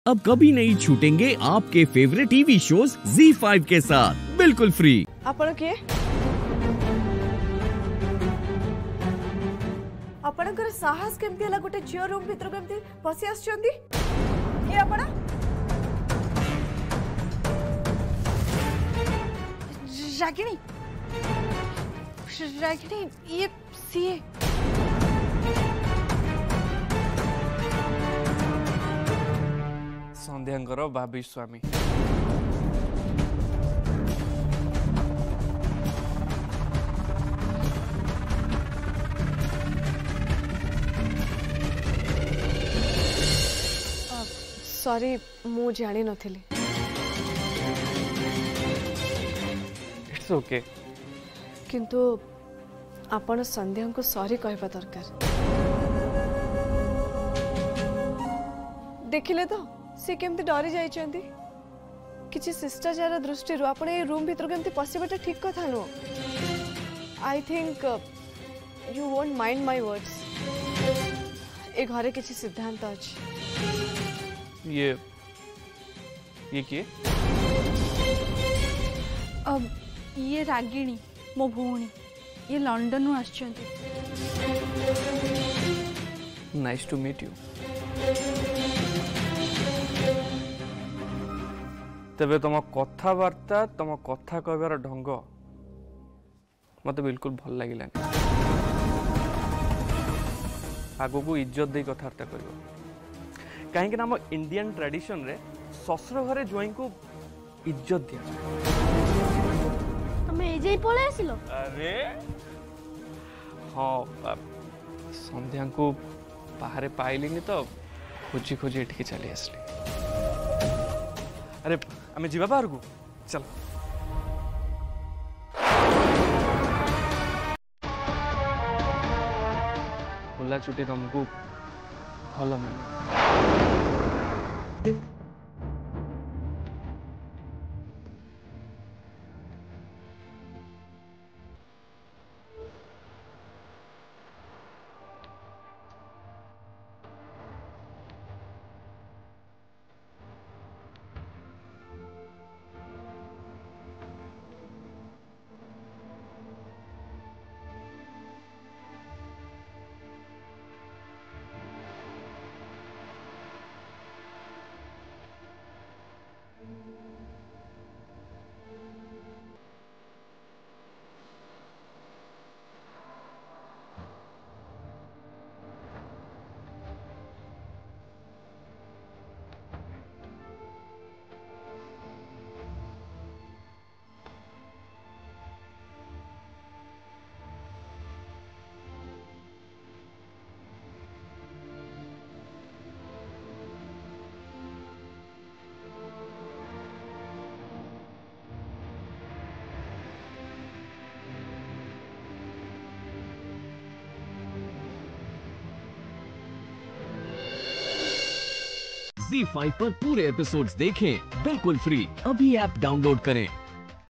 अब कभी नहीं छूटेंगे आपके फेवरेट टीवी शोज ZEE5 के साथ बिल्कुल फ्री। आपण किए आपणकर साहस केमती हला गोटे झियो रूम भीतर केमती पसी आछंदी ए आपण रागिणी रागिणी ये सीए संध्यांकर भाभी स्वामी सॉरी मु जानी नथिली। इट्स ओके किंतु आपण संध्या को सॉरी कहबा दरकार। देखिले तो से केमती डरी जाइछंती किछि शिष्टाचार दृष्टि रो आपण ए रूम भीतर केमती पसिबटा ठीक कथा नो। I think you won't mind my words. ए घरे किछि सिद्धांत अछि। ये किए अब ये रागिणी मो भौणी ये लंदन नु आछंती। Nice to meet you. तबे तुम कथबार्ता तुम कथा कहबार ढंग मत बिल्कुल भल लगे आगो को इज्जत दे कथबार्ता कर कहीं आम इंडियन ट्रेडिशन रे ससुर घरे जोई को इज्जत दिया तुम एजे पळे आसिलो। अरे हाँ संध्या को बाहर पाइलिनी तो खोजी खोजी एठिक चली आसली। अरे आमे जीवा बाहर को चल। खुला चुटी तुमको भल मिले। ZEE5 पर पूरे एपिसोड्स देखें बिल्कुल फ्री। अभी ऐप डाउनलोड करें।